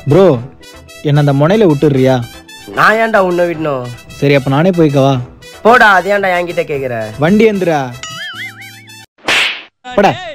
Bro என்ன அந்த முனையில விட்டுறியா? நான் ஏன்டா உன்னை விடணும்? சரி அப்ப நானே போய்க்கவா? போடா, அது ஏன்டா என்கிட்ட கேக்குற? வண்டி எந்திரா. போடா.